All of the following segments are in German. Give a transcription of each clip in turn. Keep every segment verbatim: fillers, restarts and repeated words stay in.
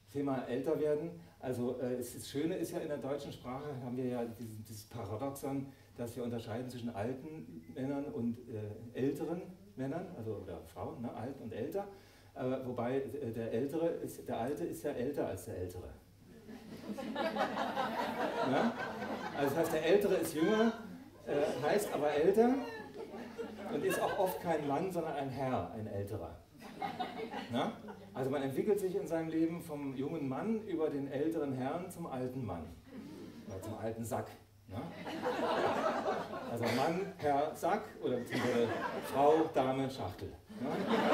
Thema älter werden. Also äh, es, das Schöne ist ja, in der deutschen Sprache haben wir ja dieses, dieses Paradoxon, dass wir unterscheiden zwischen alten Männern und äh, älteren Männern, also oder Frauen, ne, alt und älter. Äh, wobei äh, der Ältere ist, der Alte ist ja älter als der Ältere. Ja? Also das heißt, der Ältere ist jünger, äh, heißt aber älter und ist auch oft kein Mann, sondern ein Herr, ein Älterer. Na? Also man entwickelt sich in seinem Leben vom jungen Mann über den älteren Herrn zum alten Mann. Oder zum alten Sack. Na? Also Mann, Herr, Sack oder beziehungsweise Frau, Dame, Schachtel. Na?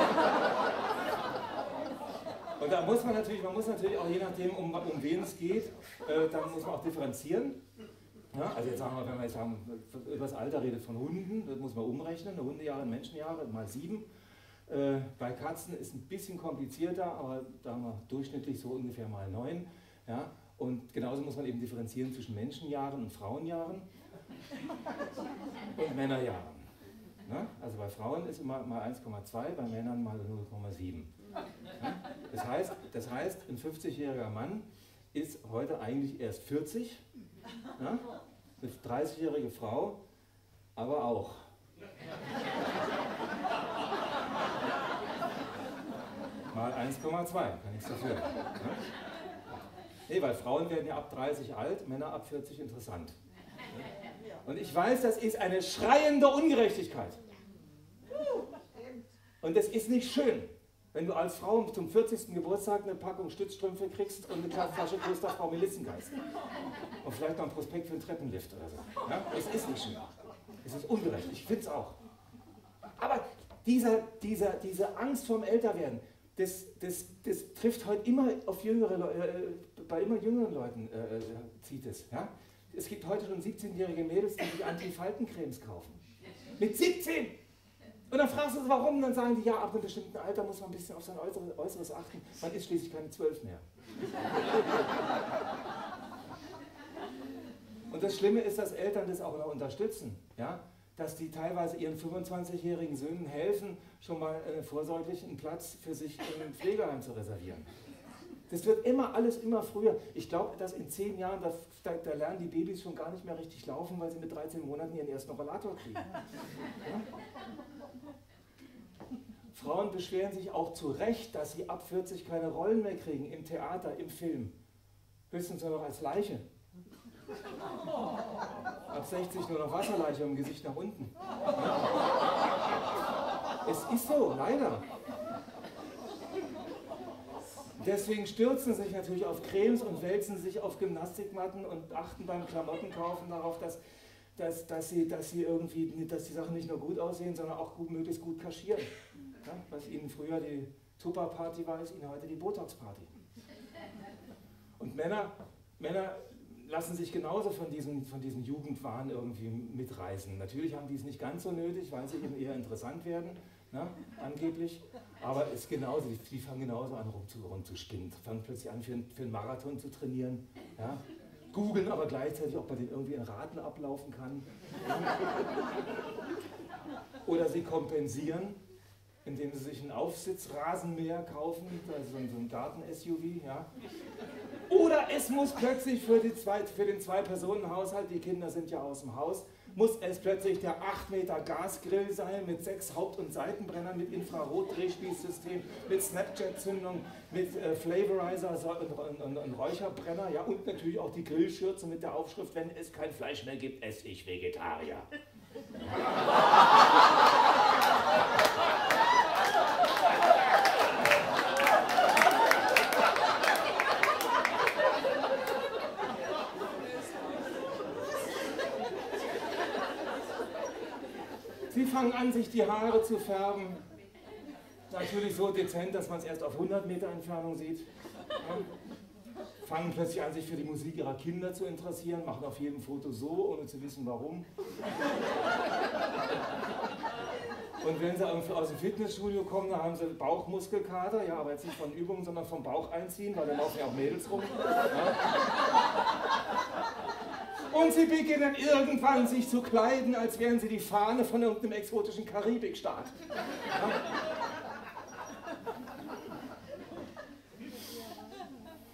Und da muss man natürlich, man muss natürlich auch je nachdem, um, um wen es geht, äh, dann muss man auch differenzieren. Ja, also jetzt sagen wir, wenn man jetzt sagen, über das Alter redet von Hunden, das muss man umrechnen, Hundejahre, Menschenjahre mal sieben. Äh, bei Katzen ist ein bisschen komplizierter, aber da haben wir durchschnittlich so ungefähr mal neun. Ja? Und genauso muss man eben differenzieren zwischen Menschenjahren und Frauenjahren und Männerjahren. Ja? Also bei Frauen ist immer mal eins Komma zwei, bei Männern mal null Komma sieben. Ja? Das heißt, das heißt, ein fünfzigjähriger Mann ist heute eigentlich erst vierzig, ja? Eine dreißigjährige Frau aber auch. Mal eins Komma zwei, kann nichts dafür. Ja? Nee, weil Frauen werden ja ab dreißig alt, Männer ab vierzig interessant. Und ich weiß, das ist eine schreiende Ungerechtigkeit. Und das ist nicht schön, wenn du als Frau zum vierzigsten Geburtstag eine Packung Stützstrümpfe kriegst und eine kleine Flasche Gustav Frau Melissengeist. Und vielleicht noch ein Prospekt für einen Treppenlift oder so. Ja? Es ist nicht schön. Es ist ungerecht, ich finde es auch. Aber dieser, dieser, diese Angst vorm Älterwerden, das, das, das trifft heute immer auf jüngere Leute, äh, bei immer jüngeren Leuten äh, zieht es. Ja? Es gibt heute schon siebzehnjährige Mädels, die sich Anti-Faltencremes kaufen. Mit siebzehn! Und dann fragst du sie, warum? Dann sagen die, ja, ab einem bestimmten Alter muss man ein bisschen auf sein Äußeres, Äußeres achten. Man ist schließlich keine zwölf mehr. Und das Schlimme ist, dass Eltern das auch noch unterstützen. Ja? Dass die teilweise ihren fünfundzwanzigjährigen Söhnen helfen, schon mal äh, vorsorglich einen Platz für sich im Pflegeheim zu reservieren. Das wird immer, alles immer früher. Ich glaube, dass in zehn Jahren, da, da, da lernen die Babys schon gar nicht mehr richtig laufen, weil sie mit dreizehn Monaten ihren ersten Rollator kriegen. Ja? Frauen beschweren sich auch zu Recht, dass sie ab vierzig keine Rollen mehr kriegen, im Theater, im Film. Höchstens nur noch als Leiche. Ab sechzig nur noch Wasserleiche im Gesicht nach unten. Ja? Es ist so, leider. Deswegen stürzen sich natürlich auf Cremes und wälzen sich auf Gymnastikmatten und achten beim Klamottenkaufen darauf, dass, dass, dass, sie, dass, sie irgendwie, dass die Sachen nicht nur gut aussehen, sondern auch gut, möglichst gut kaschieren. Ja? Was ihnen früher die Tupper-Party war, ist ihnen heute die Botox-Party. Und Männer, Männer lassen sich genauso von diesem, von diesem Jugendwahn irgendwie mitreißen. Natürlich haben die es nicht ganz so nötig, weil sie eben eher interessant werden, ne, angeblich. Aber es ist genauso, die, die fangen genauso an rumzuspinnen, fangen plötzlich an für, für einen Marathon zu trainieren. Ja. Googeln aber gleichzeitig, ob man den irgendwie in Raten ablaufen kann. Oder sie kompensieren, indem sie sich einen Aufsitzrasenmäher kaufen, also so ein Garten-S U V. Ja. Oder es muss plötzlich für, die zwei, für den Zwei-Personen-Haushalt, die Kinder sind ja aus dem Haus, muss es plötzlich der acht Meter Gasgrill sein mit sechs Haupt- und Seitenbrennern, mit Infrarot-Drehspießsystem, mit Snapchat-Zündung, mit äh, Flavorizer und, und, und Räucherbrenner, ja, und natürlich auch die Grillschürze mit der Aufschrift, wenn es kein Fleisch mehr gibt, esse ich Vegetarier. Sie fangen an, sich die Haare zu färben. Natürlich so dezent, dass man es erst auf hundert Meter Entfernung sieht. Ja. Fangen plötzlich an, sich für die Musik ihrer Kinder zu interessieren, machen auf jedem Foto so, ohne zu wissen warum. Und wenn sie irgendwie aus dem Fitnessstudio kommen, dann haben sie Bauchmuskelkater, ja, aber jetzt nicht von Übungen, sondern vom Bauch einziehen, weil da laufen ja auch Mädels rum. Ja. Und sie beginnen irgendwann sich zu kleiden, als wären sie die Fahne von irgendeinem exotischen Karibikstaat. Ja.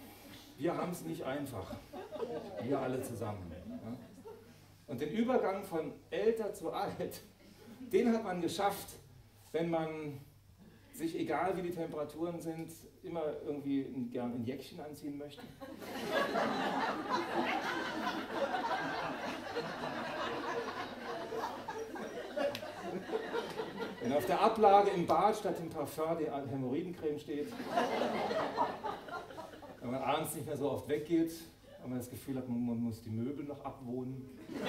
Wir haben es nicht einfach. Wir alle zusammen. Ja? Und den Übergang von älter zu alt, den hat man geschafft, wenn man sich, egal wie die Temperaturen sind, immer irgendwie ein, gern ein Jäckchen anziehen möchte. Wenn auf der Ablage im Bad statt dem Parfum die Hämorrhoidencreme steht. Wenn man abends nicht mehr so oft weggeht, wenn man das Gefühl hat, man muss die Möbel noch abwohnen.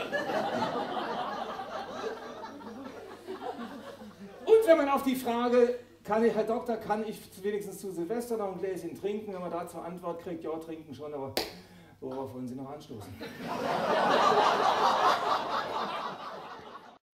Und wenn man auf die Frage, kann ich, Herr Doktor, kann ich wenigstens zu Silvester noch ein Gläschen trinken, wenn man da zur Antwort kriegt, ja, trinken schon, aber worauf wollen Sie noch anstoßen?